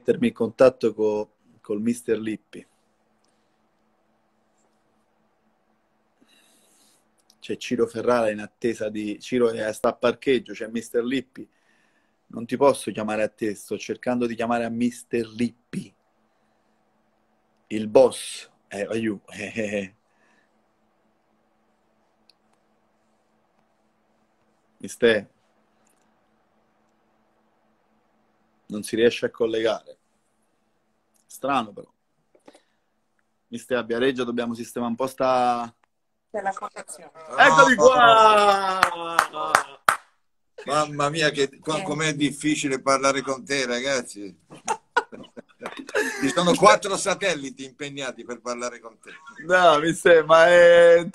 mettermi in contatto col mister Lippi. C'è Ciro Ferrara in attesa di... Ciro sta a parcheggio, c'è mister Lippi. Non ti posso chiamare a te, sto cercando di chiamare a mister Lippi. Il boss. Aiuto. Mister. Non si riesce a collegare. Strano però. Mister, a Viareggio dobbiamo sistemare un po' della connessione. Eccoli qua! Mamma mia, com'è difficile parlare con te, ragazzi. Ci sono 4 satelliti impegnati per parlare con te. No, mister, ma è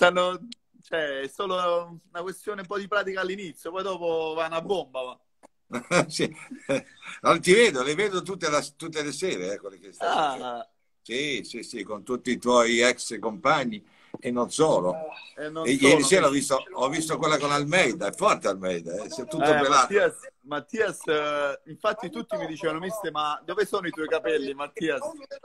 solo una questione un po' di pratica all'inizio, poi dopo va una bomba. Sì. Non ti vedo, le vedo tutte le sere, quelle che stai facendo. Sì, con tutti i tuoi ex compagni e non solo. Ieri sera ho visto quella con Almeida, è forte Almeida, si è tutto pelato. Mattias, infatti tutti mi dicevano, mister, ma dove sono i tuoi capelli, Mattias?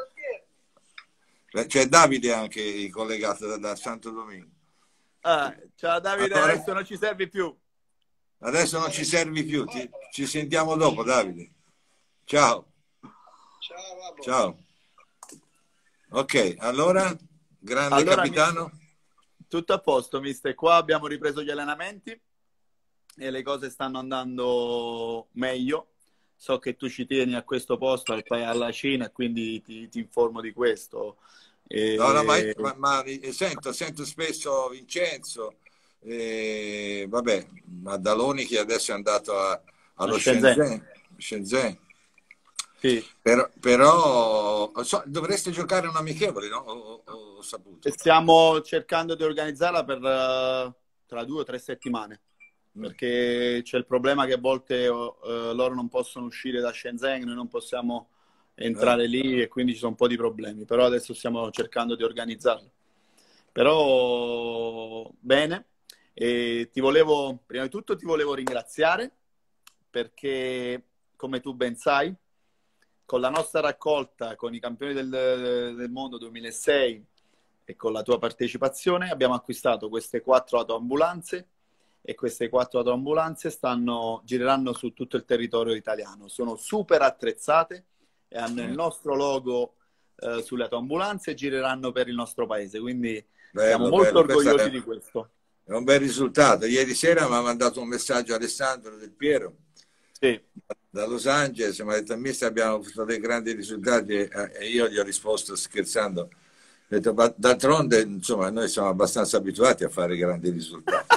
C'è Davide anche collegato da Santo Domingo. Ciao Davide, allora, adesso non ci servi più. Adesso non ci servi più, ci sentiamo dopo, Davide. Ciao. Ciao. Ok, allora, capitano. Tutto a posto, mister. Qua abbiamo ripreso gli allenamenti e le cose stanno andando meglio. So che tu ci tieni a questo posto, alla Cina, quindi ti informo di questo. No, ma sento spesso Vincenzo, vabbè, Maddaloni che adesso è andato allo Shenzhen. Sì. Però dovreste giocare un amichevole, no? Ho saputo. Stiamo cercando di organizzarla per tra 2 o 3 settimane, perché c'è il problema che a volte loro non possono uscire da Shenzhen, noi non possiamo entrare lì e quindi ci sono un po' di problemi, però adesso stiamo cercando di organizzarlo. Però bene, e prima di tutto ti volevo ringraziare perché, come tu ben sai, con la nostra raccolta, con i campioni del mondo 2006 e con la tua partecipazione abbiamo acquistato queste 4 autoambulanze e queste 4 autoambulanze gireranno su tutto il territorio italiano. Sono super attrezzate e hanno il nostro logo sulle autoambulanze e gireranno per il nostro paese, quindi siamo molto orgogliosi di questo. È un bel risultato. Ieri sera mi ha mandato un messaggio Alessandro Del Piero da Los Angeles, mi ha detto: mister, abbiamo avuto dei grandi risultati, e io gli ho risposto scherzando, ho detto, d'altronde insomma noi siamo abbastanza abituati a fare grandi risultati.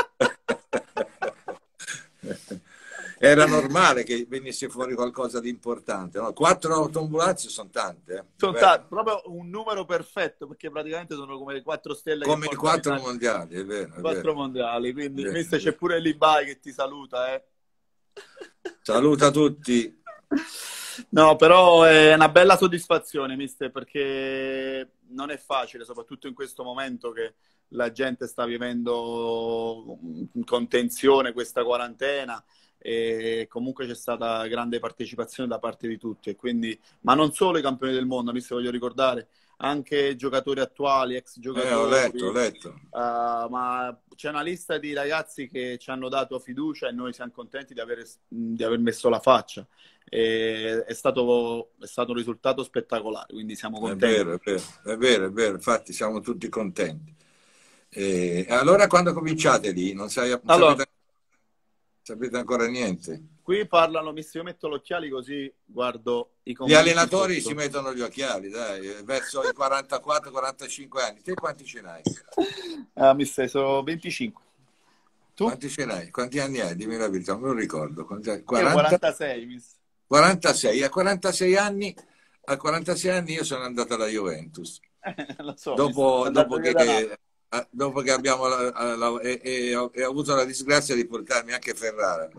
Era normale che venisse fuori qualcosa di importante, no? 4 autoambulanze sono tante. Sono tante, proprio un numero perfetto, perché praticamente sono come le 4 stelle. Come i 4 mondiali, è vero. 4 mondiali, quindi mister, c'è pure l'Ibai che ti saluta. Saluta tutti. No, però è una bella soddisfazione, mister, perché non è facile, soprattutto in questo momento che la gente sta vivendo con tensione questa quarantena, e comunque c'è stata grande partecipazione da parte di tutti, e quindi, ma non solo i campioni del mondo, mister, voglio ricordare anche giocatori attuali, ex giocatori. Ho letto. Ma c'è una lista di ragazzi che ci hanno dato fiducia e noi siamo contenti di aver messo la faccia. È stato un risultato spettacolare, quindi siamo contenti. È vero, infatti siamo tutti contenti. Allora quando cominciate lì? Non sapete ancora niente? Qui parlano, io metto gli occhiali così guardo i commenti. Gli allenatori si mettono gli occhiali, dai, verso i 44-45 anni. Te quanti ce n'hai? Mister, sono 25. Tu? Quanti ce n'hai? Quanti anni hai? Dimmi la verità, non me lo ricordo. 46, mister. 46. A 46 anni io sono andato alla Juventus. Lo so, dopo che abbiamo ho avuto la disgrazia di portarmi anche Ferrara.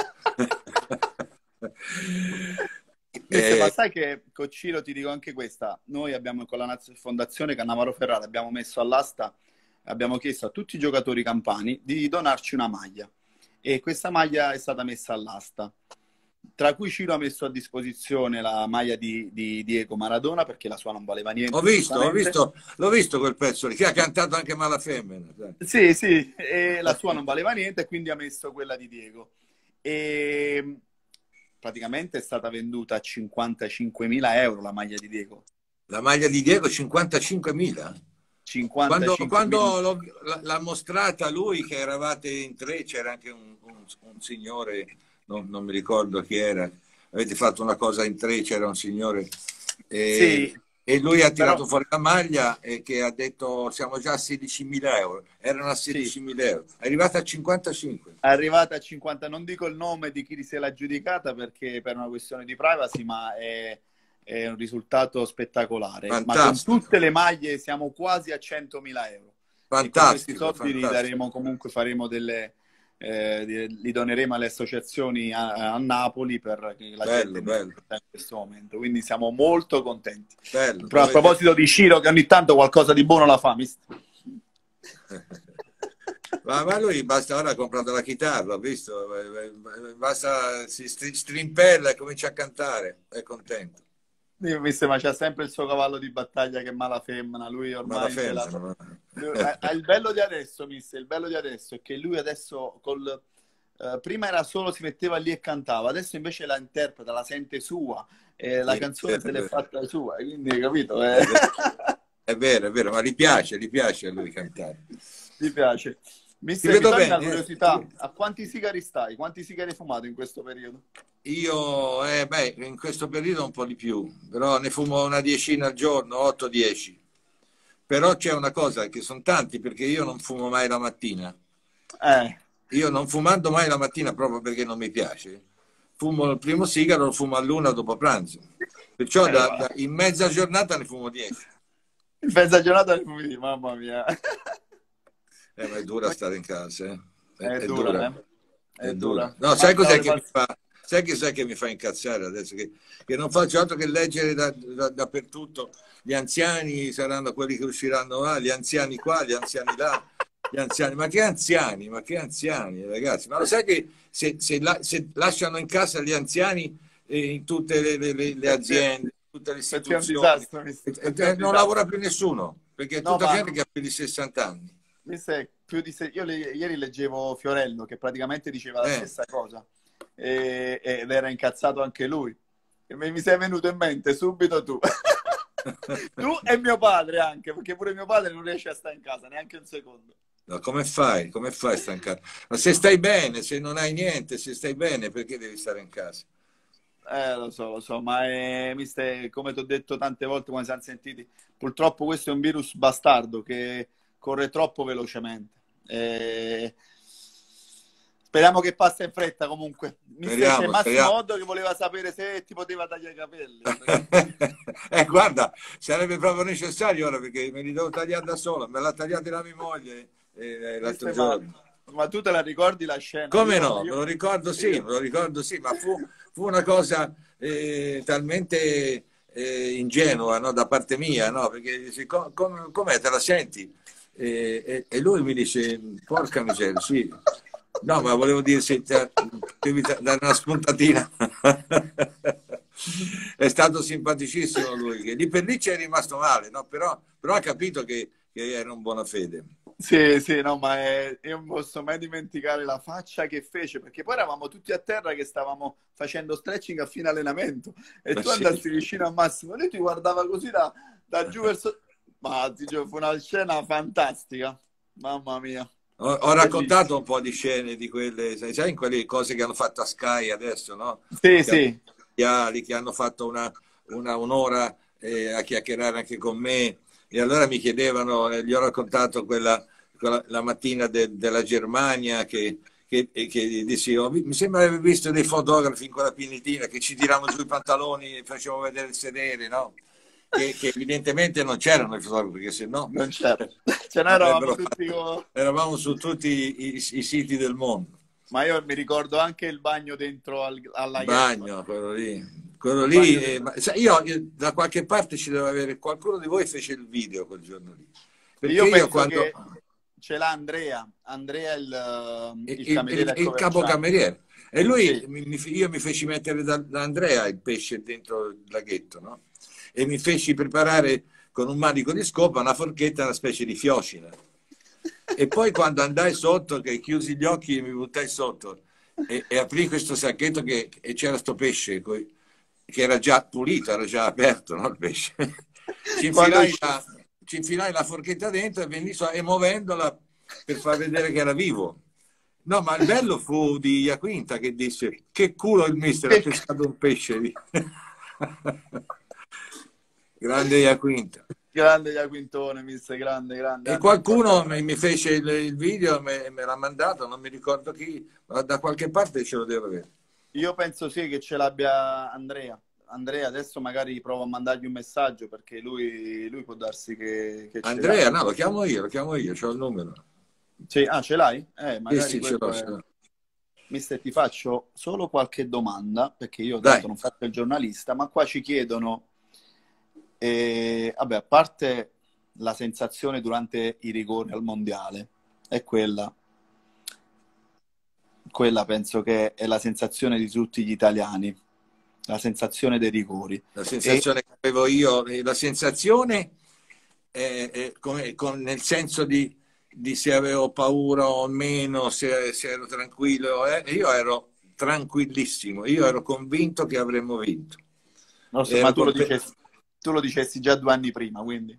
Ma sai che con Ciro ti dico anche questa: noi abbiamo con la Fondazione Cannavaro Ferrara abbiamo messo all'asta, abbiamo chiesto a tutti i giocatori campani di donarci una maglia, e questa maglia è stata messa all'asta. tra cui Ciro ha messo a disposizione la maglia di Diego Maradona, perché la sua non valeva niente. L'ho visto quel pezzo lì, che ha cantato anche Malafemmina. Sì, sì, e la sua non valeva niente, quindi ha messo quella di Diego. E praticamente è stata venduta a 55.000 euro la maglia di Diego. La maglia di Diego 55.000? Quando l'ha mostrata lui, che eravate in tre, c'era anche un signore, non mi ricordo chi era, avete fatto una cosa in tre, c'era un signore sì, e lui ha tirato fuori la maglia e che ha detto siamo già a 16.000 euro, erano a 16.000 euro, è arrivata a 55. È arrivata a 50, non dico il nome di chi se l'ha giudicata perché per una questione di privacy, ma è un risultato spettacolare. Fantastico. Ma con tutte le maglie siamo quasi a 100.000 euro. Fantastico. E con questi soldi li daremo, comunque faremo li doneremo alle associazioni a Napoli per che la gente in questo momento. Quindi siamo molto contenti. Bello, a proposito di Ciro, che ogni tanto qualcosa di buono la fa, ma lui basta, ora ha comprato la chitarra, ho visto, basta, si strimpella e comincia a cantare, è contento. Ma c'ha sempre il suo cavallo di battaglia che è Malafemmina, lui ormai il bello di adesso, il bello di adesso è che lui adesso prima era solo, si metteva lì e cantava, adesso invece la interpreta, la sente sua, la canzone se l'è fatta sua, quindi capito? È vero, ma gli piace a lui cantare. Gli piace. Mister, una curiosità, a quanti sigari stai? Quanti sigari hai fumato in questo periodo? Io, in questo periodo un po' di più, però ne fumo una decina al giorno, 8-10. Però c'è una cosa, che sono tanti, perché io non fumo mai la mattina. Io non fumando mai la mattina proprio perché non mi piace, fumo il primo sigaro, lo fumo all'1 dopo pranzo. Perciò in mezza giornata ne fumo 10. In mezza giornata ne fumo 10, mamma mia. Ma è dura stare in casa, È dura. È dura. No, sai cos'è che mi fa? Sai che mi fa incazzare adesso? Che non faccio altro che leggere dappertutto. Gli anziani saranno quelli che usciranno là, gli anziani qua, gli anziani là. Gli anziani, ma che anziani, ragazzi? Ma lo sai che se lasciano in casa gli anziani in tutte le aziende, tutte le istituzioni, non lavora più nessuno, perché è tutta gente che ha più di 60 anni. Io ieri leggevo Fiorello che praticamente diceva la stessa cosa ed era incazzato anche lui. E mi sei venuto in mente subito tu. Tu e mio padre anche, perché pure mio padre non riesce a stare in casa neanche un secondo. No, come fai a stare in casa? Ma se stai bene, se non hai niente, se stai bene, perché devi stare in casa? Lo so, ma come ti ho detto tante volte quando siamo sentiti, purtroppo questo è un virus bastardo che corre troppo velocemente. Speriamo che passa in fretta comunque. C'è Massimo Oddo che voleva sapere se ti poteva tagliare i capelli. Guarda, sarebbe proprio necessario ora perché me li devo tagliare da solo. Me l'ha tagliata la mia moglie l'altro giorno. Ma tu te la ricordi la scena? Come no? Me lo ricordo sì, ma fu una cosa talmente ingenua, no? Da parte mia, no? Perché dice, com'è, te la senti? E lui mi dice, porca miseria, sì. No, ma volevo dire, se devi dare una spuntatina. È stato simpaticissimo lui, che lì per lì ci è rimasto male, no? Però ha capito che era in buona fede. Sì, no, ma io non posso mai dimenticare la faccia che fece, perché poi eravamo tutti a terra che stavamo facendo stretching a fine allenamento e tu andassi vicino a Massimo e lui ti guardava così da giù verso... Ma fu una scena fantastica, mamma mia. Ho raccontato un po' di scene di quelle, sai, in quelle cose che hanno fatto a Sky adesso, no? Sì. Che hanno fatto un'ora a chiacchierare anche con me. E allora mi chiedevano, gli ho raccontato la mattina della Germania che dissi, mi sembra di aver visto dei fotografi in quella pinitina che ci tiravano giù i pantaloni e facevano vedere il sedere, no? Che evidentemente non c'erano i fotografi, perché se no... Non c'era. Ce n'eravamo tutti eravamo su tutti i siti del mondo. Ma io mi ricordo anche il bagno dentro alla bagno, quello lì. Io da qualche parte ci deve avere qualcuno di voi fece il video quel giorno lì. Perché io penso che ce l'ha Andrea il cameriere, il capocameriere. E lui, io mi feci mettere da Andrea il pesce dentro il laghetto, no? E mi feci preparare con un manico di scopa, una forchetta, una specie di fiocina. E poi quando andai sotto, che chiusi gli occhi e mi buttai sotto e aprì questo sacchetto e c'era sto pesce che era già pulito, era già aperto, no, il pesce. Ci infilai la forchetta dentro e venì e muovendola per far vedere che era vivo. No, ma il bello fu di Iaquinta che disse: che culo il mister, ha pescato un pesce. Grande Iaquinta. Grande Iaquintone, mister, grande. E qualcuno mi fece il video, me l'ha mandato, non mi ricordo chi, ma da qualche parte ce lo devo avere. Io penso sì che ce l'abbia Andrea. Andrea, adesso magari provo a mandargli un messaggio, perché lui può darsi che Andrea, no, lo chiamo io, c'ho il numero. Sì, ah, ce l'hai? Magari sì, ce l'ho. Mister, ti faccio solo qualche domanda, perché io tanto non faccio il giornalista, ma qua ci chiedono, vabbè, a parte la sensazione durante i rigori al mondiale, è quella penso che è la sensazione di tutti gli italiani, la sensazione dei rigori. La sensazione che avevo io, la sensazione nel senso di se avevo paura o meno, se ero tranquillo. Io ero tranquillissimo, io ero convinto che avremmo vinto. No, ma tu lo dicessi già 2 anni prima, quindi.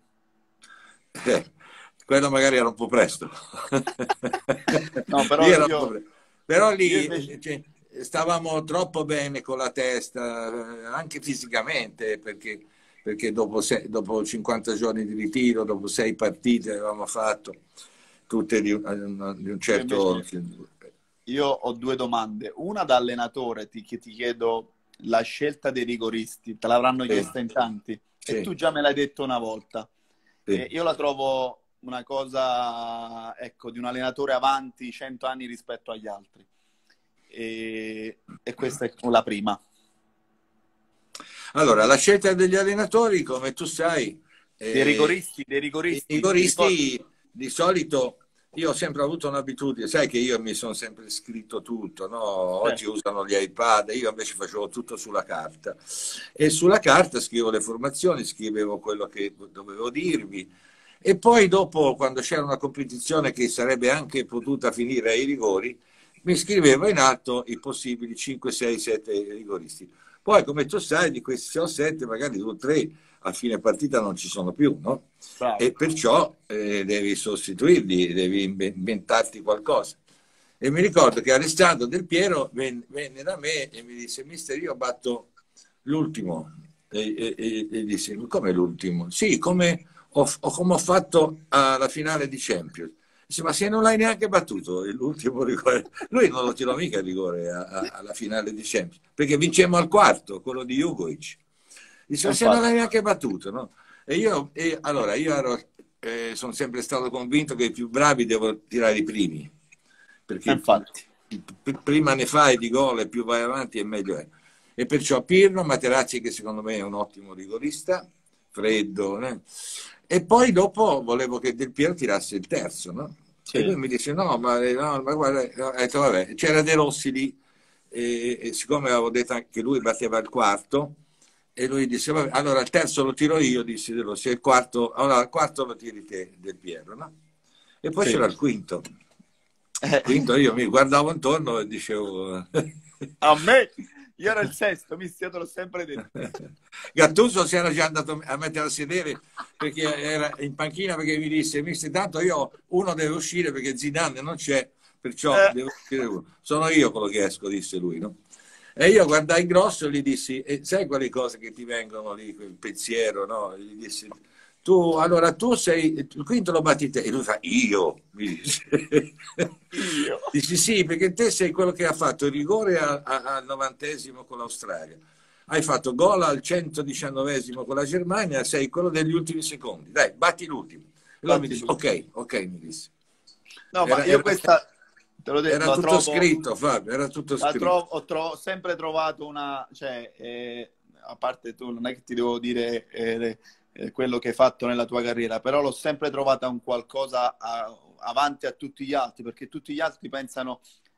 Quello magari era un po' presto. No, però lì stavamo troppo bene con la testa, anche fisicamente, perché dopo 50 giorni di ritiro, dopo 6 partite avevamo fatto tutte di un certo... Io ho 2 domande. Una da allenatore, che ti chiedo la scelta dei rigoristi. Te l'avranno chiesta in tanti. E tu già me l'hai detto una volta. Io la trovo una cosa, ecco, di un allenatore avanti 100 anni rispetto agli altri. E questa è la prima. Allora, la scelta degli allenatori, come tu sai... Dei rigoristi. Di solito io ho sempre avuto un'abitudine, sai che io mi sono sempre scritto tutto, no? Oggi usano gli iPad, io invece facevo tutto sulla carta e sulla carta scrivo le formazioni, scrivevo quello che dovevo dirvi e poi dopo, quando c'era una competizione che sarebbe anche potuta finire ai rigori, mi scrivevo in atto i possibili 5, 6, 7 rigoristi. Poi, come tu sai, di questi 6 o 7, magari 2 o 3 a fine partita non ci sono più, no? Bravo. E perciò devi sostituirli, devi inventarti qualcosa. E mi ricordo che Alessandro Del Piero venne da me e mi disse: mister, io batto l'ultimo. E disse: come l'ultimo? Sì, come ho fatto alla finale di Champions. Dice: ma se non l'hai neanche battuto l'ultimo rigore, lui non lo tirò mica il rigore alla finale di Champions, perché vincemmo al quarto, quello di Jugovic. Dice: ma se non l'hai neanche battuto, no? Allora io sono sempre stato convinto che i più bravi devono tirare i primi, perché infatti prima ne fai di gol e più vai avanti e meglio è. E perciò Pirlo, Materazzi, che secondo me è un ottimo rigorista, freddo, e poi dopo volevo che Del Piero tirasse il terzo, no? Sì. E lui mi dice: no, ma guarda, ho detto, vabbè, c'era De Rossi lì, e siccome avevo detto anche lui batteva il quarto, e lui disse: vabbè, allora il terzo lo tiro io, disse De Rossi, il quarto lo tiri te, Del Piero, no? E poi c'era il quinto. Il quinto, io mi guardavo intorno e dicevo: a me? Io ero il sesto, mister, te l'ho sempre detto. Gattuso si era già andato a mettere a sedere perché era in panchina, perché mi disse: mister, tanto uno deve uscire perché Zidane non c'è, perciò devo uscire uno. Sono io quello che esco, disse lui, no? E io guardai Grosso e gli dissi: sai quelle cose che ti vengono lì, quel pensiero, no? E gli dissi: tu sei il quinto, lo batti te. E lui fa: io? Mi dice. Io? Dici: sì, perché te sei quello che ha fatto il rigore al 90esimo con l'Australia, hai fatto gol al 119esimo con la Germania, sei quello degli ultimi secondi, dai, batti l'ultimo. E allora mi dice: ok, mi disse. No, ma io questa... Te l'ho detto, era tutto scritto, Fabio, era tutto scritto. Ho sempre trovato una... Cioè, a parte tu, non è che ti devo dire... quello che hai fatto nella tua carriera, però l'ho sempre trovata un qualcosa avanti a tutti gli altri, perché tutti gli altri pensano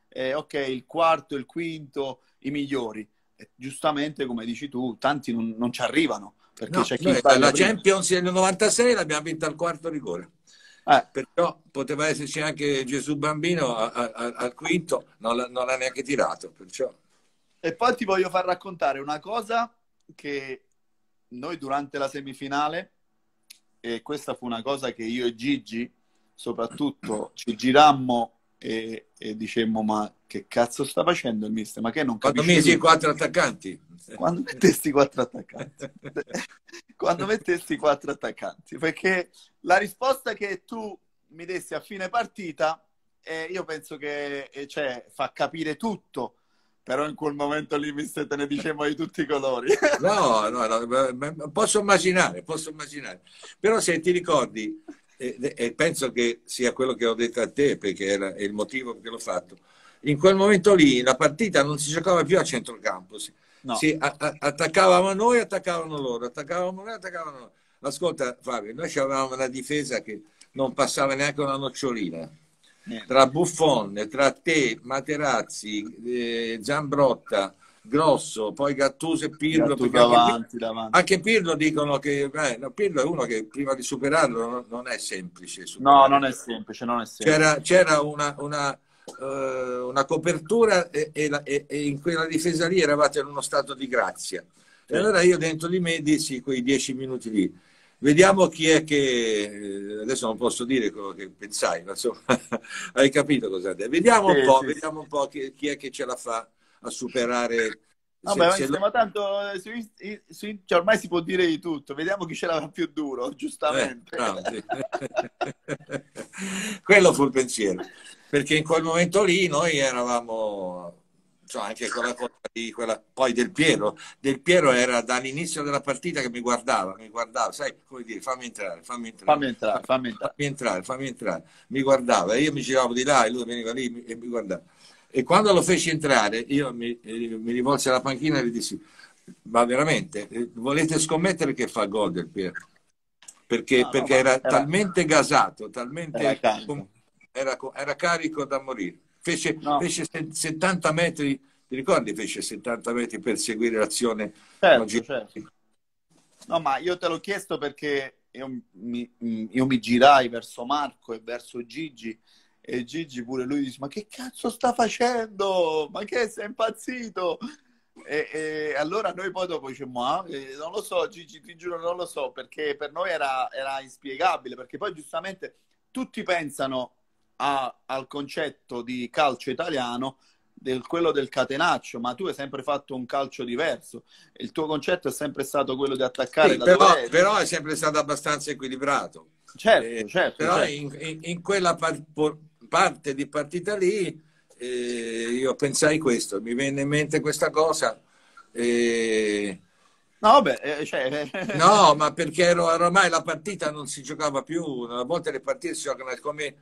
ok, il quarto, il quinto, i migliori. E giustamente, come dici tu, tanti non ci arrivano. Perché No, c'è chi noi sbaglia la prima. Champions nel 96 l'abbiamo vinta al quarto rigore. Perciò poteva esserci anche Gesù Bambino al quinto, non l'ha neanche tirato. Perciò. E poi ti voglio far raccontare una cosa che noi durante la semifinale, e questa fu una cosa che io e Gigi soprattutto ci girammo e dicemmo: ma che cazzo sta facendo il mister? Ma che non capisce? Quando mesi i 4 attaccanti. Quando mettesti 4 attaccanti. Quando mettesti 4 attaccanti. Perché la risposta che tu mi dessi a fine partita, io penso che cioè, fa capire tutto. Però in quel momento lì, mister, te ne dicevamo di tutti i colori. No, posso immaginare. Però se ti ricordi, e penso che sia quello che ho detto a te, perché è il motivo perché l'ho fatto, in quel momento lì la partita non si giocava più a centrocampo, No. attaccavamo noi, attaccavano loro. Ascolta Fabio, noi avevamo una difesa che non passava neanche una nocciolina. Tra Buffon, tra te, Materazzi, Zambrotta, Grosso, poi Gattuso e Pirlo. Davanti. Anche Pirlo dicono che Pirlo è uno che prima di superarlo non è semplice. No, non è semplice. C'era una copertura e in quella difesa lì eravate in uno stato di grazia. E allora io dentro di me dissi quei 10 minuti lì: vediamo chi è che, adesso non posso dire quello che pensai, ma insomma hai capito cosa detto. Vediamo un po' chi è che ce la fa a superare. Vabbè, ma tanto cioè, ormai si può dire di tutto. Vediamo chi ce l'aveva più duro, giustamente. Sì. Quello fu il pensiero, perché in quel momento lì noi eravamo, cioè, anche con la cosa di quella poi Del Piero era dall'inizio della partita che mi guardava, sai, come dire, fammi entrare, mi guardava e io mi giravo di là e lui veniva lì e mi guardava. E quando lo feci entrare, io mi rivolsi alla panchina e gli dissi: ma veramente volete scommettere che fa gol Del Piero? Perché era talmente gasato, talmente era carico da morire. Fece 70 metri, ti ricordi? Fece 70 metri per seguire l'azione. Certo. No, ma io te l'ho chiesto perché io mi girai verso Marco e verso Gigi, e Gigi pure lui dice: ma che cazzo sta facendo? Ma che sei impazzito? E allora noi poi dopo diciamo: non lo so Gigi, ti giuro non lo so, perché per noi era inspiegabile, perché poi giustamente tutti pensano al concetto di calcio italiano, quello del catenaccio, ma tu hai sempre fatto un calcio diverso, il tuo concetto è sempre stato quello di attaccare, però è sempre stato abbastanza equilibrato. Certo. Però in quella parte di partita lì io pensai questo, mi venne in mente questa cosa. No, vabbè, no, ma perché ormai la partita non si giocava più. A volte le partite si giocano come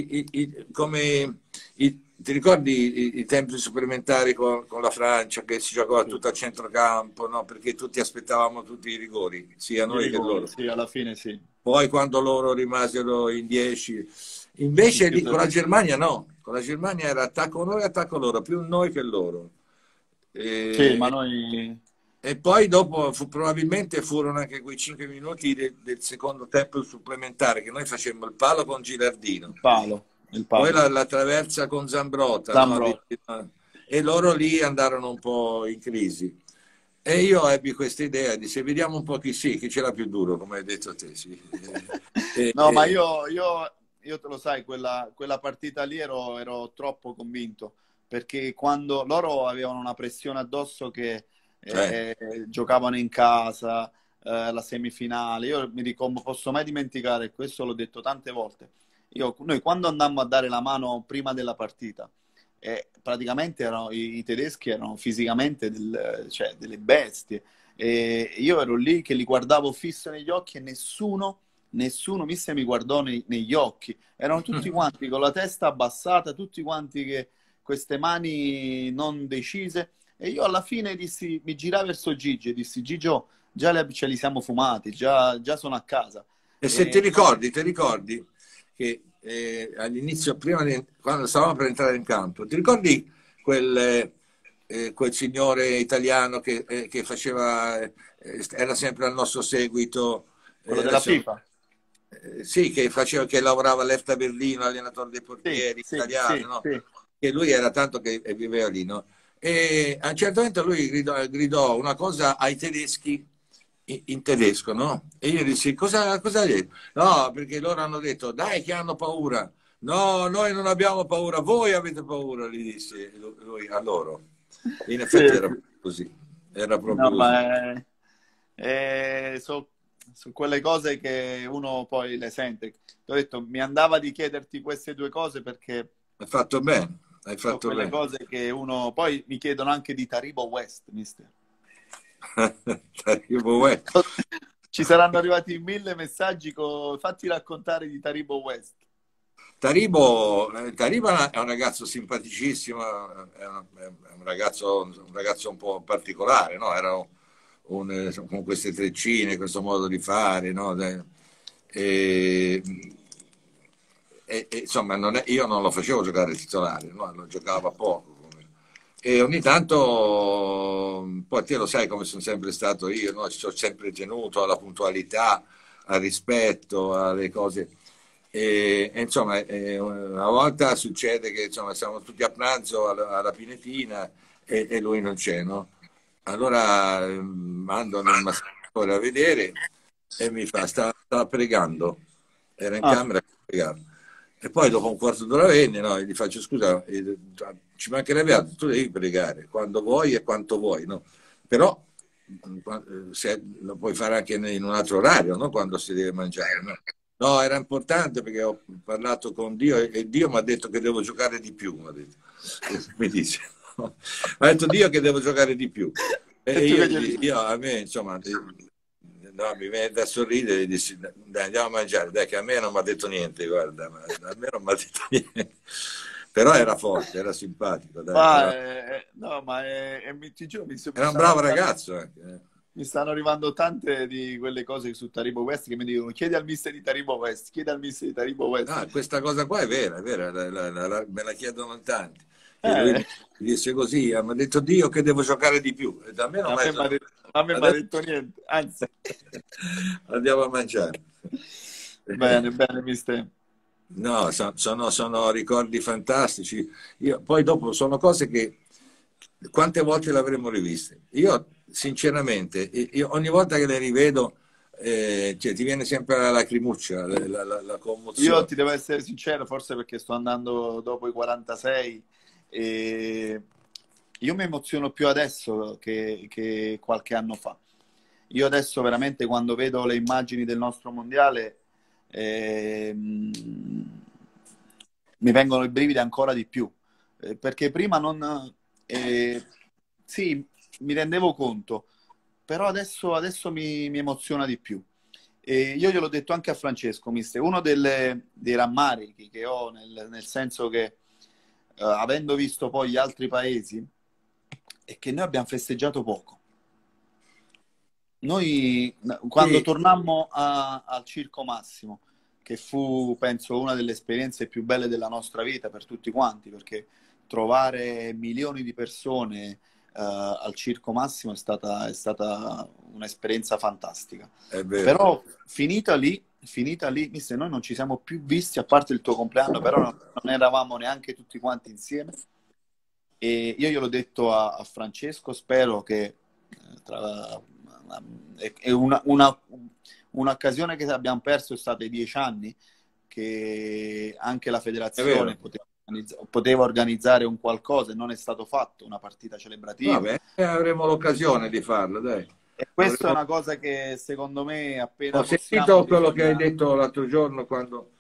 ti ricordi i tempi supplementari con la Francia, che si giocava tutto a centrocampo, no? Perché tutti aspettavamo tutti i rigori, sia noi che loro. Sì, alla fine sì. Poi quando loro rimasero in 10, invece con la Germania no, con la Germania era attacco noi, attacco loro, più noi che loro. Sì, ma noi... E poi dopo probabilmente furono anche quei 5 minuti del secondo tempo supplementare, che noi facemmo il palo con Gilardino. Il palo. Poi la traversa con Zambrotta. No? E loro lì andarono un po' in crisi. E io ebbi questa idea, dice: vediamo un po' chi ce l'ha più duro, come hai detto te. Sì. No, ma io te lo sai, quella partita lì ero troppo convinto, perché quando loro avevano una pressione addosso che giocavano in casa, la semifinale, io non posso mai dimenticare, questo l'ho detto tante volte, noi quando andammo a dare la mano prima della partita, praticamente i tedeschi erano fisicamente delle bestie, e io ero lì che li guardavo fisso negli occhi e nessuno mister mi guardò negli occhi, erano tutti quanti con la testa abbassata, tutti quanti che queste mani non decise. E io alla fine mi girai verso Gigi e dissi: Gigio, già ce li siamo fumati, già sono a casa. E se ti ricordi che all'inizio, quando stavamo per entrare in campo, ti ricordi quel signore italiano che faceva, era sempre al nostro seguito? Quello della FIFA? Sì, che lavorava all'Erta Berlino, allenatore dei portieri italiano, no? Che lui era tanto che viveva lì, no? E a un certo momento lui gridò una cosa ai tedeschi in tedesco, no? E io dissi, cosa ha detto? No, perché loro hanno detto, dai che hanno paura. No, noi non abbiamo paura, voi avete paura, gli disse lui a loro. In effetti era così. Era proprio così. Su quelle cose che uno poi le sente. Ti ho detto, mi andava di chiederti queste due cose perché hai fatto bene, hai fatto quelle bene. cose che uno poi mi chiedono anche di Taribo West, mister. Taribo West. Ci saranno arrivati 1000 messaggi fatti raccontare di Taribo West. Taribo è un ragazzo simpaticissimo, è un ragazzo un po' particolare, no? Era con queste treccine, questo modo di fare, no? Insomma, io non lo facevo giocare titolare, no? Lo giocava poco. E ogni tanto, poi te lo sai come sono sempre stato io, no? Ci ho sempre tenuto alla puntualità, al rispetto, alle cose. Insomma, una volta succede che insomma, siamo tutti a pranzo alla Pinetina e lui non c'è, no? Allora mando il massaggiatore a vedere e mi fa, stava pregando, era in camera a pregare. E poi dopo un quarto d'ora venne, no? E gli faccio, scusa, ci mancherebbe altro, tu devi pregare quando vuoi e quanto vuoi, no? Però lo puoi fare anche in un altro orario, no? Quando si deve mangiare, no? No, era importante perché ho parlato con Dio e Dio mi ha detto che devo giocare di più, mi dice. No? Mi ha detto Dio che devo giocare di più. E io a me, insomma, no, mi viene da sorridere e dissi, dai, andiamo a mangiare, dai, che a me non mi ha detto niente, guarda, a me non mi ha detto niente. Però era forte, era simpatico. Dai, ti giuro, era un bravo ragazzo. Mi stanno arrivando tante di quelle cose su Taribo West che mi dicono chiedi al mister di Taribo West, chiedi al mister di Taribo West. Ah, questa cosa qua è vera, me la chiedono in tanti. E lui disse così, mi ha detto Dio che devo giocare di più. E da me non a me mi ha detto niente, anzi. Andiamo a mangiare. Bene, mister. No, sono ricordi fantastici. Poi dopo sono cose che quante volte l'avremmo riviste. Io sinceramente, ogni volta che le rivedo cioè, ti viene sempre la lacrimuccia, la commozione. Io ti devo essere sincero, forse perché sto andando dopo i 46 e io mi emoziono più adesso che qualche anno fa. Io adesso veramente quando vedo le immagini del nostro mondiale mi vengono i brividi ancora di più, perché prima non... sì, mi rendevo conto, però adesso mi emoziona di più. E io gliel'ho detto anche a Francesco, mister, uno dei rammarichi che ho, nel senso che avendo visto poi gli altri paesi, è che noi abbiamo festeggiato poco. Noi, quando tornammo al Circo Massimo, che fu, penso, una delle esperienze più belle della nostra vita per tutti quanti, perché trovare milioni di persone al Circo Massimo è stata un'esperienza fantastica. Però finita lì, mister, noi non ci siamo più visti, a parte il tuo compleanno, però non eravamo neanche tutti quanti insieme. E io gliel'ho detto a Francesco, spero che è un'occasione che abbiamo perso, è stata i 10 anni, che anche la federazione poteva organizzare un qualcosa e non è stato fatto, una partita celebrativa. Vabbè, avremo l'occasione di farlo, dai. E questa è una cosa che secondo me appena ho sentito quello che hai detto l'altro giorno quando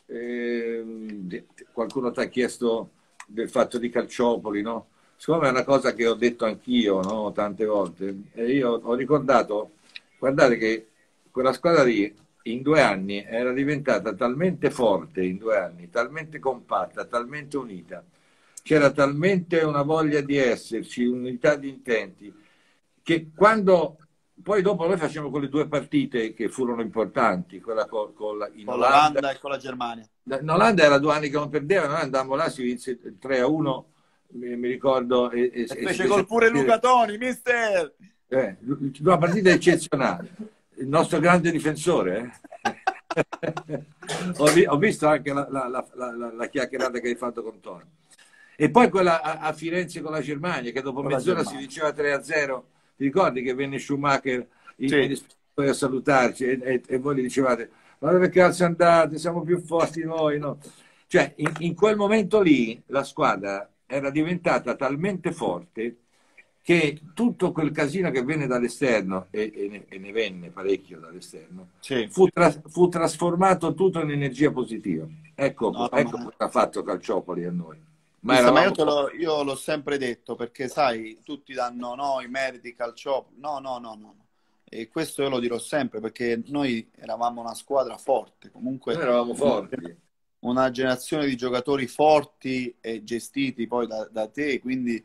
qualcuno ti ha chiesto del fatto di Calciopoli, no? Siccome è una cosa che ho detto anch'io, no? Tante volte, e io ho ricordato, guardate che quella squadra lì in 2 anni era diventata talmente forte, in 2 anni, talmente compatta, talmente unita, c'era talmente una voglia di esserci, unità di intenti, che quando poi dopo noi facciamo quelle due partite che furono importanti, quella in Con l'Olanda e con la Germania. In Olanda era 2 anni che non perdeva, noi andammo là, si vinse 3-1, mi ricordo. E fece gol pure Luca Toni, mister! Una partita eccezionale. Il nostro grande difensore. Ho visto anche la chiacchierata che hai fatto con Toni. E poi quella a Firenze con la Germania, che dopo mezz'ora si vinceva 3-0. Ti ricordi che venne Schumacher a salutarci e voi gli dicevate: ma dove cazzo andate? Siamo più forti noi, no? Cioè, in quel momento lì la squadra era diventata talmente forte che tutto quel casino che venne dall'esterno, e ne venne parecchio dall'esterno, fu trasformato tutto in energia positiva. Ecco cosa ha fatto Calciopoli a noi. Ma io l'ho sempre detto, perché sai, tutti danno i meriti Calciopoli. No. E questo io lo dirò sempre, perché noi eravamo una squadra forte. Comunque noi eravamo forti. Una generazione di giocatori forti e gestiti poi da te, quindi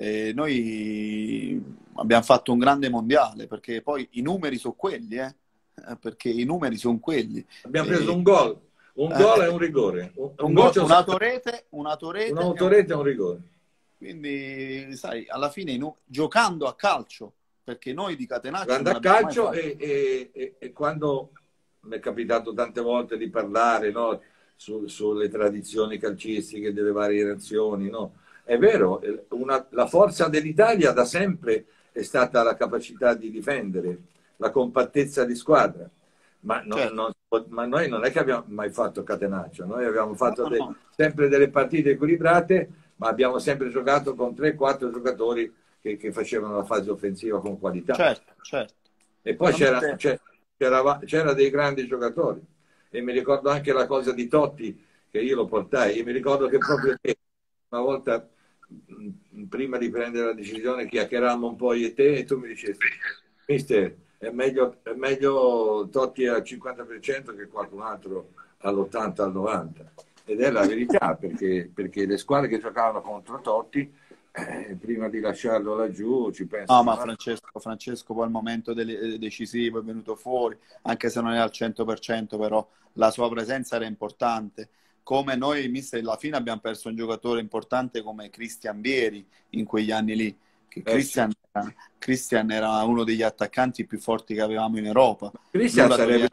noi abbiamo fatto un grande mondiale, perché poi i numeri sono quelli, perché i numeri sono quelli. Abbiamo preso un gol. Un gol è un rigore. Un'autorete è un rigore. Quindi, sai, alla fine giocando a calcio, perché noi di Catenaccio... Giocando a calcio e quando mi è capitato tante volte di parlare, no, sulle tradizioni calcistiche delle varie nazioni, no? È vero, la forza dell'Italia da sempre è stata la capacità di difendere, la compattezza di squadra. Ma noi non è che abbiamo mai fatto catenaccio, noi abbiamo fatto sempre delle partite equilibrate, ma abbiamo sempre giocato con 3-4 giocatori che facevano la fase offensiva con qualità. Certo. E poi c'era dei grandi giocatori. E mi ricordo anche la cosa di Totti, che io lo portai, e mi ricordo che proprio una volta, prima di prendere la decisione, chiacchierammo un po' io e te, e tu mi dicesti: mister, è meglio Totti al 50% che qualcun altro all'80, al 90%. Ed è la verità, perché le squadre che giocavano contro Totti, prima di lasciarlo laggiù, ci pensano. No, ma Francesco poi al momento decisivo è venuto fuori, anche se non è al 100%, però la sua presenza era importante. Come noi, mister, alla fine abbiamo perso un giocatore importante come Christian Vieri in quegli anni lì. Christian era uno degli attaccanti più forti che avevamo in Europa. Christian sarebbe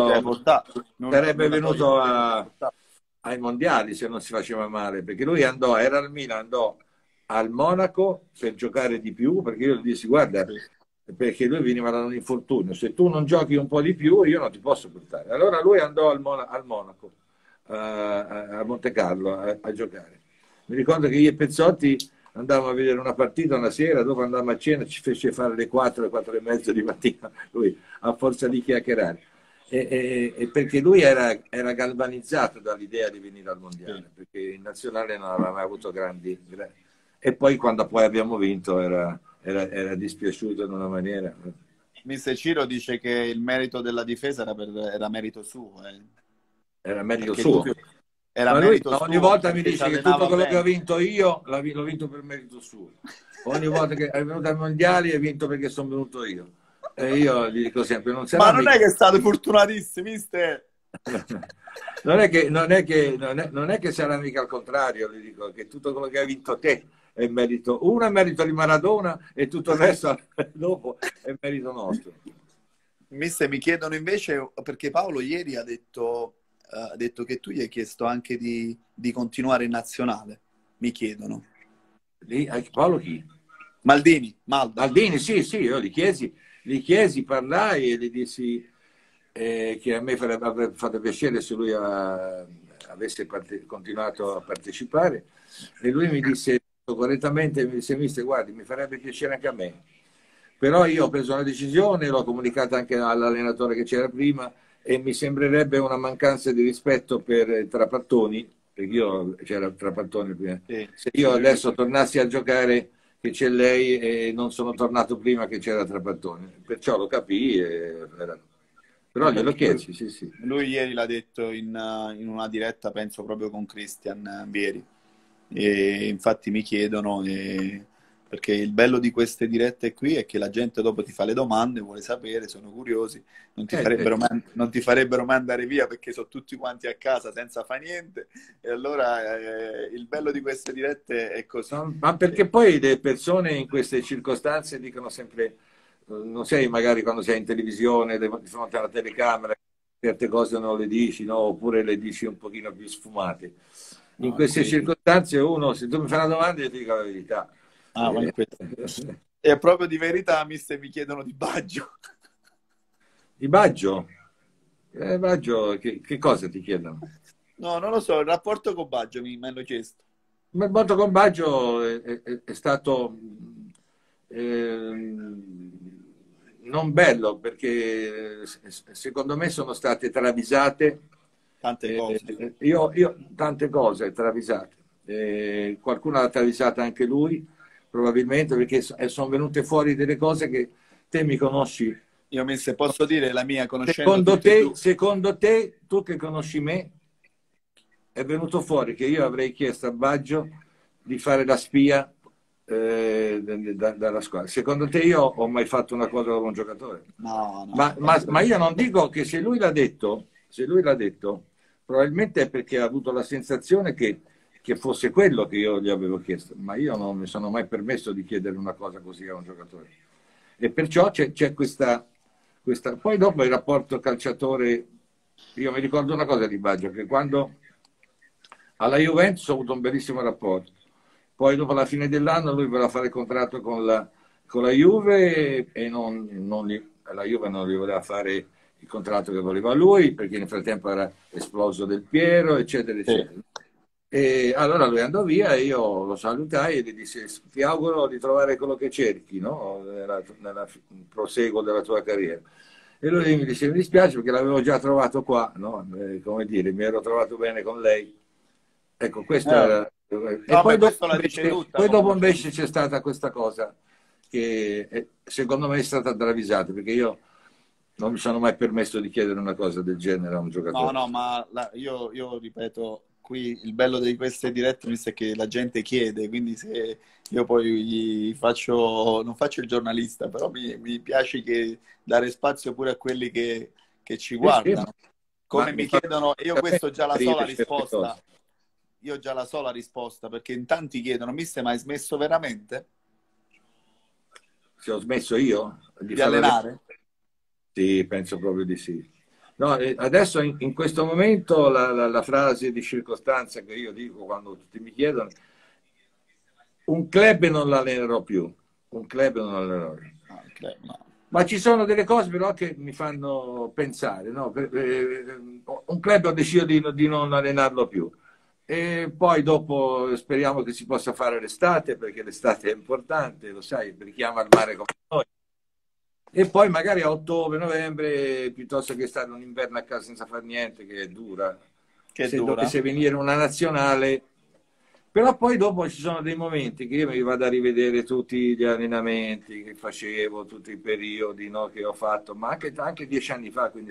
venuto ai mondiali se non si faceva male, perché lui era al Milan, andò al Monaco per giocare di più, perché io gli dissi: guarda, perché lui veniva da un infortunio, se tu non giochi un po' di più io non ti posso portare. Allora lui andò al Monaco, a Monte Carlo a giocare. Mi ricordo che io e Pezzotti andavamo a vedere una partita una sera, dopo andavamo a cena, ci fece fare le 4 e mezza di mattina, lui, a forza di chiacchierare. E perché lui era galvanizzato dall'idea di venire al mondiale, perché in nazionale non aveva mai avuto grandi. E poi quando poi abbiamo vinto era dispiaciuto in una maniera. Mister Ciro dice che il merito della difesa era merito suo. Era merito suo. Ogni volta mi dice che tutto quello che ho vinto io l'ho vinto per merito suo. Ogni volta che è venuto ai mondiali è vinto perché sono venuto io. E io gli dico sempre: non ma non è che state fortunatissimi, mister. non è che sarà mica al contrario, gli dico che tutto quello che hai vinto te è merito. Uno è merito di Maradona e tutto il resto dopo è merito nostro. Mister, mi chiedono invece, perché Paolo ieri ha detto che tu gli hai chiesto anche di continuare in nazionale. Mi chiedono. Paolo chi? Maldini, sì, io gli chiesi, parlai e gli dissi che a me avrebbe fatto piacere se lui avesse continuato a partecipare, e lui mi disse correttamente, mister, guardi, mi farebbe piacere anche a me, però io ho preso una decisione, l'ho comunicata anche all'allenatore che c'era prima, e mi sembrerebbe una mancanza di rispetto per Trapattoni, perché c'era Trapattoni prima. Se io adesso tornassi a giocare che c'è lei e non sono tornato prima che c'era Trapattoni, perciò lo capii però glielo chiesi, sì. Lui ieri l'ha detto in una diretta, penso proprio con Christian Vieri, e infatti mi chiedono, e perché il bello di queste dirette qui è che la gente dopo ti fa le domande, vuole sapere, sono curiosi, non ti farebbero mai andare via perché sono tutti quanti a casa senza fa niente, e allora il bello di queste dirette è così. No, ma perché poi le persone in queste circostanze dicono sempre, non sei magari quando sei in televisione, di fronte alla telecamera, certe cose non le dici, no? Oppure le dici un pochino più sfumate. In queste circostanze uno, se tu mi fai una domanda, io ti dico la verità. E proprio di verità, mister, mi chiedono di Baggio. Di Baggio? Baggio, che cosa ti chiedono? No, non lo so, il rapporto con Baggio mi hanno chiesto. Il rapporto con Baggio è stato non bello, perché secondo me sono state travisate tante cose. Tante cose travisate. Qualcuno l'ha travisata anche lui, probabilmente, perché sono venute fuori delle cose che te mi conosci. Io, mister, posso dire la mia conoscenza. Secondo te, tu che conosci me, è venuto fuori che io avrei chiesto a Baggio di fare la spia dalla squadra. Secondo te io ho mai fatto una cosa con un giocatore? No. Ma io non dico che se lui l'ha detto, probabilmente è perché ha avuto la sensazione che fosse quello che io gli avevo chiesto, ma io non mi sono mai permesso di chiedere una cosa così a un giocatore. E perciò c'è questa... Poi dopo il rapporto calciatore, io mi ricordo una cosa di Baggio, che quando alla Juventus ho avuto un bellissimo rapporto, poi dopo la fine dell'anno lui voleva fare il contratto con la Juve e la Juve non gli voleva fare il contratto che voleva lui, perché nel frattempo era esploso Del Piero, eccetera, eccetera. E allora lui andò via e io lo salutai e gli dissi: ti auguro di trovare quello che cerchi, no? Nella proseguo della tua carriera. E lui mi disse: mi dispiace perché l'avevo già trovato qua, no? Come dire, mi ero trovato bene con lei. Ecco, questo era... E poi dopo invece c'è stata questa cosa che secondo me è stata travisata, perché io non mi sono mai permesso di chiedere una cosa del genere a un giocatore. No, ma io ripeto, qui il bello di queste dirette è che la gente chiede, quindi se io poi non faccio il giornalista, però mi piace dare spazio pure a quelli che ci guardano. Come mi chiedono, io questo già la so la risposta. Io già la so la risposta, perché in tanti chiedono: mister, ma hai smesso veramente? Se ho smesso io? Di allenare? Sì, penso proprio di sì. No, adesso in questo momento la frase di circostanza che io dico quando tutti mi chiedono: un club non l'allenerò più. Un club non l'allenerò più. No. Ma ci sono delle cose però che mi fanno pensare, no? Un club ho deciso di non allenarlo più. E poi dopo speriamo che si possa fare l'estate, perché l'estate è importante, lo sai, per chi ama il mare come noi. E poi magari a ottobre, novembre, piuttosto che stare un inverno a casa senza fare niente, che è dura. Se dovesse venire una nazionale. Però poi dopo ci sono dei momenti che io mi vado a rivedere tutti gli allenamenti che facevo, tutti i periodi, no, che ho fatto, ma anche 10 anni fa, quindi...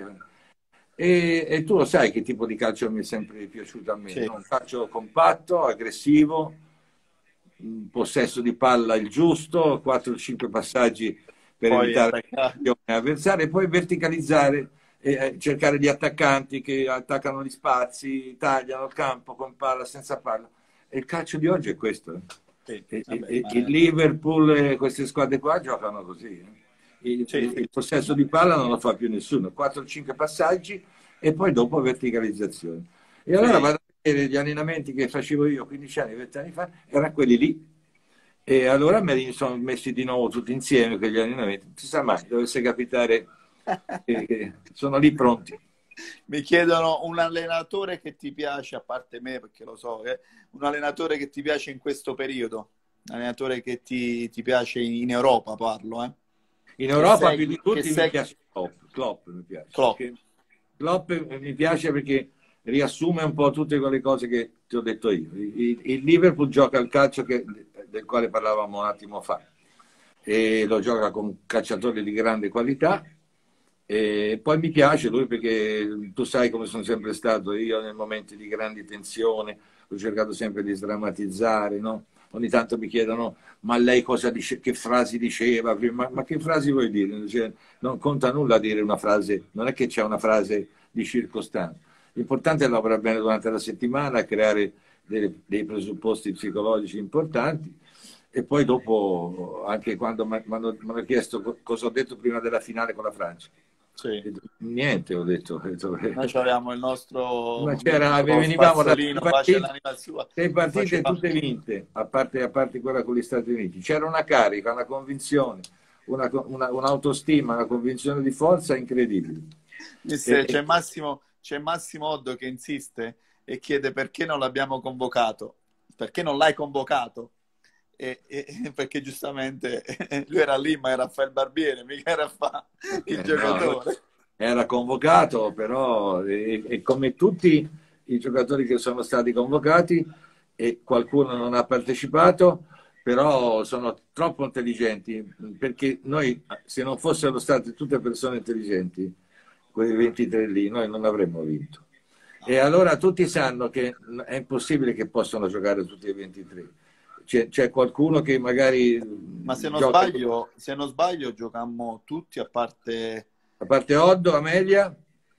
E tu lo sai che tipo di calcio mi è sempre piaciuto a me, sì. Un calcio compatto, aggressivo, possesso di palla il giusto, 4-5 passaggi per evitare l'avversario e poi verticalizzare e cercare gli attaccanti che attaccano gli spazi, tagliano il campo con palla, senza palla. E il calcio di oggi è questo. Il Liverpool, queste squadre qua giocano così. Il possesso di palla non lo fa più nessuno, 4-5 passaggi e poi dopo verticalizzazione. E allora vado a vedere gli allenamenti che facevo io 15 anni, 20 anni fa, erano quelli lì. E allora me li sono messi di nuovo tutti insieme quegli allenamenti. Non si sa mai, dovesse capitare che sono lì pronti. Mi chiedono un allenatore che ti piace, a parte me perché lo so, un allenatore che ti piace in questo periodo, un allenatore che ti piace in Europa, parlo, In Europa più di tutti mi piace Klopp mi piace. Klopp mi piace perché riassume un po' tutte quelle cose che ti ho detto io. Il Liverpool gioca il calcio del quale parlavamo un attimo fa e lo gioca con calciatori di grande qualità. E poi mi piace lui perché tu sai come sono sempre stato io nei momenti di grande tensione, ho cercato sempre di sdrammatizzare, no? ogni tanto mi chiedono, ma lei cosa dice, che frasi diceva? Ma che frasi vuoi dire? Cioè, non conta nulla dire una frase, non è che c'è una frase di circostanza. L'importante è lavorare bene durante la settimana, creare dei presupposti psicologici importanti. E poi dopo, anche quando mi hanno chiesto cosa ho detto prima della finale con la Francia, sì. Niente, ho detto. Noi avevamo il nostro Ma venivamo da sei partite tutte vinte, a parte quella con gli Stati Uniti. C'era una carica, una convinzione, un'autostima, una convinzione di forza incredibile. C'è Massimo Oddo che insiste e chiede perché non l'abbiamo convocato, perché non l'hai convocato. Perché giustamente lui era lì, ma era a fare il barbiere, mica era a fare il giocatore. No, era convocato, però e come tutti i giocatori che sono stati convocati, e qualcuno non ha partecipato, però sono troppo intelligenti, perché noi, se non fossero state tutte persone intelligenti, quei 23 lì, noi non avremmo vinto. E allora tutti sanno che è impossibile che possano giocare tutti e 23. C'è qualcuno che magari... Ma se non sbaglio giocammo tutti a parte Oddo, Amelia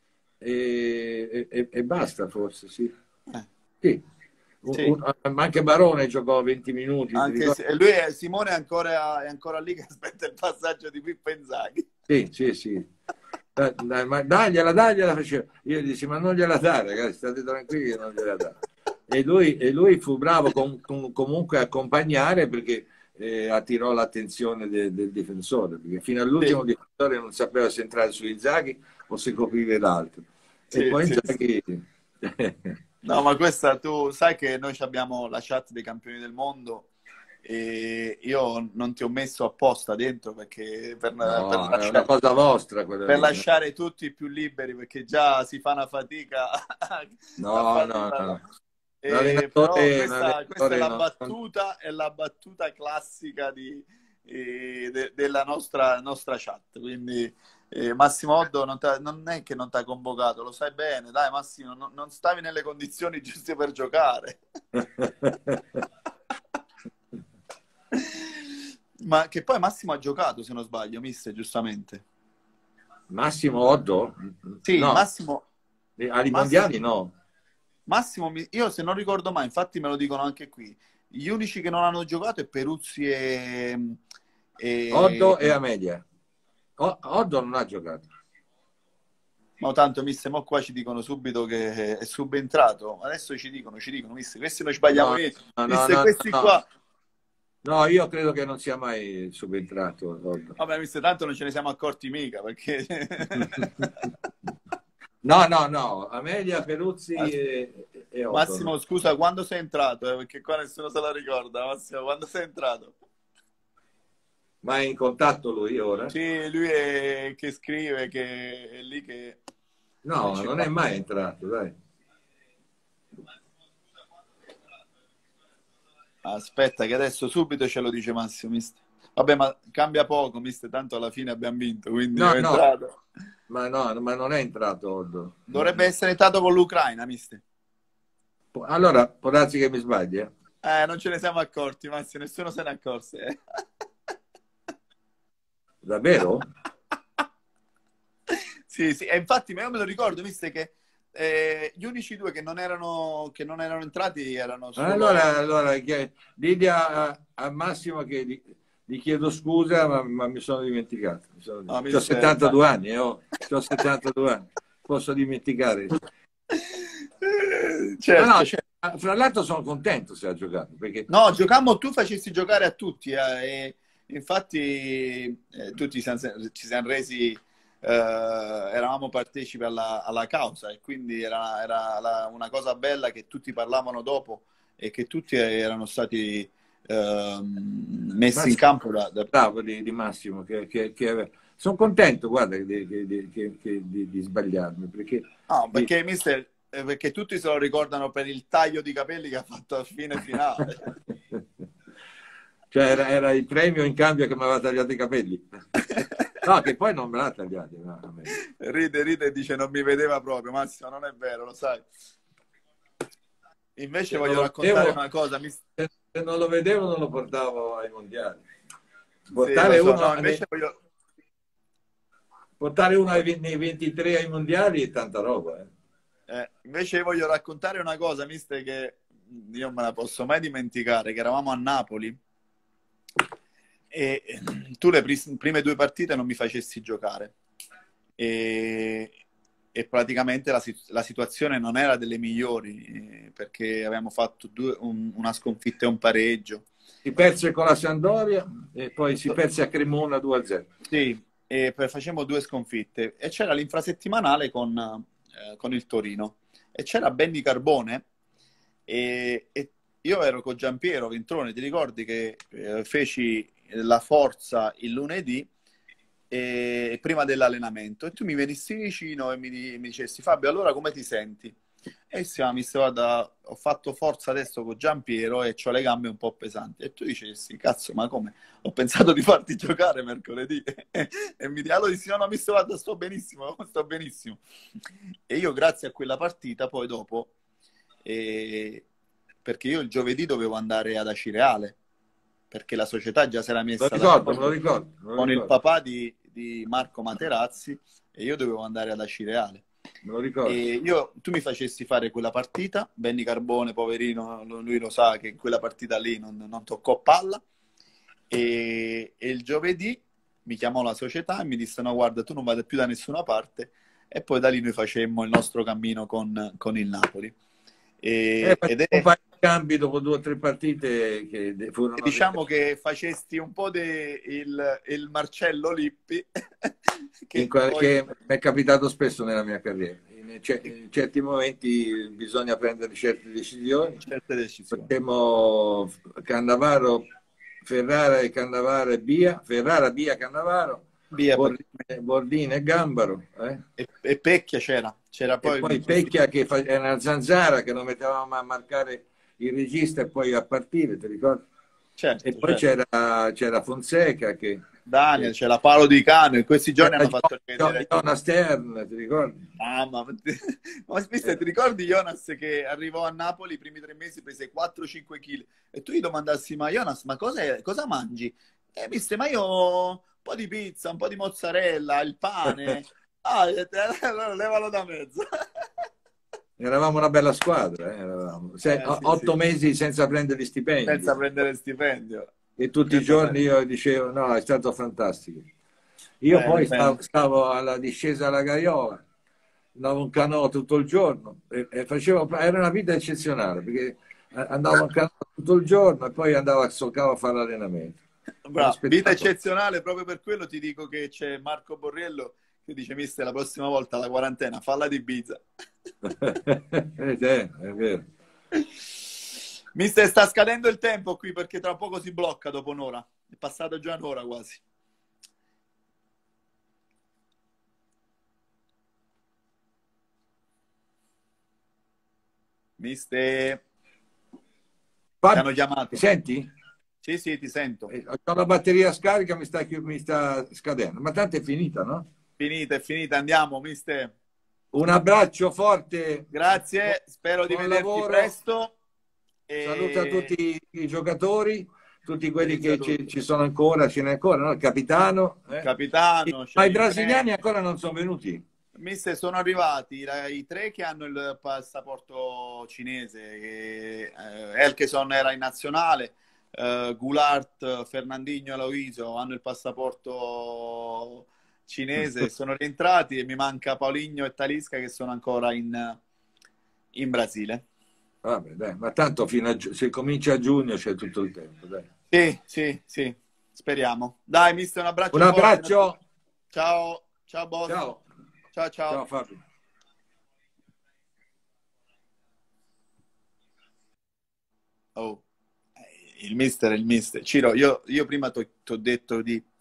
e basta forse, sì. Sì. Sì. Ma anche Barone giocò 20 minuti. Anche Simone è ancora lì che aspetta il passaggio di Pippo Inzaghi. Sì. Ma dagliela faceva. Io gli dissi, ma non gliela dare, ragazzi, state tranquilli che non gliela dare. E lui fu bravo comunque a accompagnare, perché attirò l'attenzione del difensore, perché fino all'ultimo difensore non sapeva se entrare su Inzaghi o se coprire l'altro. E poi Inzaghi... No, ma questa, tu sai che noi abbiamo la chat dei campioni del mondo e io non ti ho messo apposta dentro perché per lasciare, è una cosa vostra quella per lì, lasciare tutti più liberi, perché già si fa una fatica no. Però questa è la battuta, è la battuta classica della nostra chat, quindi Massimo Oddo non è che non ti ha convocato, lo sai bene, dai Massimo, non stavi nelle condizioni giuste per giocare. Ma che poi Massimo ha giocato, se non sbaglio, mister, giustamente. Massimo Oddo? Sì, no. Massimo... Ai mondiali no. Massimo, io se non ricordo mai, infatti me lo dicono anche qui, gli unici che non hanno giocato è Peruzzi e... Oddo e Amelia. Oddo non ha giocato. Ma tanto, mister, mo qua ci dicono subito che è subentrato. Adesso ci dicono, mister, questi noi sbagliamo questi qua. No, io credo che non sia mai subentrato. Oddo. Vabbè, mister, tanto non ce ne siamo accorti mica, perché... No. Amelia, Peruzzi e Oddo. Massimo, scusa, quando sei entrato? Perché qua nessuno se la ricorda. Massimo, quando sei entrato? Ma è in contatto lui ora? Sì, lui è che scrive, che è lì che... No, non è mai entrato, dai. Aspetta, che adesso subito ce lo dice Massimo, mister. Vabbè, ma cambia poco, mister, tanto alla fine abbiamo vinto, quindi è entrato. Ma non è entrato Oddo. Dovrebbe essere entrato con l'Ucraina, mister. Allora, può darsi che mi sbagli, non ce ne siamo accorti, Massimo, nessuno se ne accorse. Davvero? Sì, e infatti io me lo ricordo, mister, che gli unici due che non erano entrati erano solo... Allora dì a Massimo che gli chiedo scusa, ma mi sono dimenticato. Ho 72 anni, ho 72 anni, posso dimenticare. Certo. Fra l'altro sono contento se ha giocato. Perché... No, giocammo, tu facessi giocare a tutti, e infatti tutti ci siamo resi... eravamo partecipi alla causa, e quindi era una cosa bella che tutti parlavano dopo e che tutti erano stati messi in campo bravo di Massimo sono contento, guarda, di sbagliarmi, perché mister, perché tutti se lo ricordano per il taglio di capelli che ha fatto a fine finale. Cioè era il premio in cambio che mi aveva tagliato i capelli. No, che poi non me l'ha tagliati. No, ride e dice non mi vedeva proprio. Massimo, non è vero, lo sai. Invece voglio raccontare una cosa. se non lo vedevo non lo portavo ai mondiali. Portare uno, no, invece voglio... portare uno nei 23 ai mondiali è tanta roba. Invece voglio raccontare una cosa, mister, che io non me la posso mai dimenticare, che eravamo a Napoli e tu le prime 2 partite non mi facessi giocare e praticamente la situazione non era delle migliori, perché avevamo fatto una sconfitta e un pareggio. Si perse con la Sampdoria e poi si perse a Cremona 2-0. Sì, e poi facemmo 2 sconfitte e c'era l'infrasettimanale con il Torino e c'era Benny Carbone e io ero con Giampiero Ventrone, ti ricordi che feci la forza il lunedì prima dell'allenamento e tu mi venissi vicino e mi dicessi Fabio, allora come ti senti? E mi guarda, ho fatto forza adesso con Giampiero e ho le gambe un po' pesanti. E tu dicessi, cazzo, ma come? Ho pensato di farti giocare mercoledì. E mi allora dissi, no, mister, guarda, sto benissimo, sto benissimo. E io grazie a quella partita, poi dopo, perché io il giovedì dovevo andare ad Acireale, perché la società già si era messa me lo ricordo. Con il papà di Marco Materazzi e io dovevo andare ad Acireale. Me lo ricordo. E tu mi facessi fare quella partita, Benny Carbone, poverino, lui lo sa che in quella partita lì non toccò palla e il giovedì mi chiamò la società e mi disse no guarda tu non vada più da nessuna parte e poi da lì noi facemmo il nostro cammino con il Napoli. Un paio di cambi dopo 2 o 3 partite che furono... Diciamo che facesti un po' il Marcello Lippi che mi è capitato spesso nella mia carriera. In certi momenti bisogna prendere certe decisioni. Facemmo Cannavaro, Ferrara e Cannavaro e Bia, Ferrara, Bia, Cannavaro, Bordine e Gambaro. E Pecchia c'era poi Pecchia che era una zanzara che lo mettevamo a marcare il regista e poi a partire, ti ricordi? Certo, e poi c'era Fonseca che... Daniel, c'è la Paolo Di Cano, in questi giorni hanno fatto vedere... Jonas Stern, ti ricordi? Ma ti ricordi Jonas che arrivò a Napoli i primi 3 mesi, prese 4-5 kg e tu gli domandassi, ma Jonas, ma cosa mangi? Mister, ma io un po' di pizza, un po' di mozzarella, il pane... levalo da mezzo. Eravamo una bella squadra, eravamo. 8 mesi senza prendere stipendio. Senza prendere stipendio. E tutti i giorni io dicevo, no, è stato fantastico. Io poi stavo alla discesa alla Gaiola, andavo in canoa tutto il giorno e era una vita eccezionale perché andavo in canoa tutto il giorno e poi andavo a Soccavo a fare l'allenamento. Vita eccezionale, proprio per quello ti dico che c'è Marco Borriello che dice mister la prossima volta la quarantena falla di Ibiza. È vero. Mister, sta scadendo il tempo qui perché tra poco si blocca dopo un'ora. È passato già un'ora quasi. Mister, ti hanno chiamato. Mi senti? Sì, ti sento. Ho la batteria scarica, mi sta scadendo. Ma tanto è finita, no? È finita. Andiamo, mister. Un abbraccio forte. Grazie, spero di vederti presto. Saluta tutti i giocatori, tutti quelli che ci sono ancora, ce n'è ancora, no? Il capitano. Capitano. Ma i brasiliani ancora non sono venuti? Mister, sono arrivati i 3 che hanno il passaporto cinese. Elkeson era in nazionale, Goulart, Fernandinho e Aloisio hanno il passaporto cinese, sono rientrati e mi manca Paulinho e Talisca che sono ancora in Brasile. Vabbè, dai, ma tanto se comincia a giugno c'è tutto il tempo, dai. Sì, speriamo. Dai, mister, un abbraccio. Un abbraccio. Ciao boss. Ciao. Ciao Fabio. Oh, il mister. Ciro, io prima ti ho detto di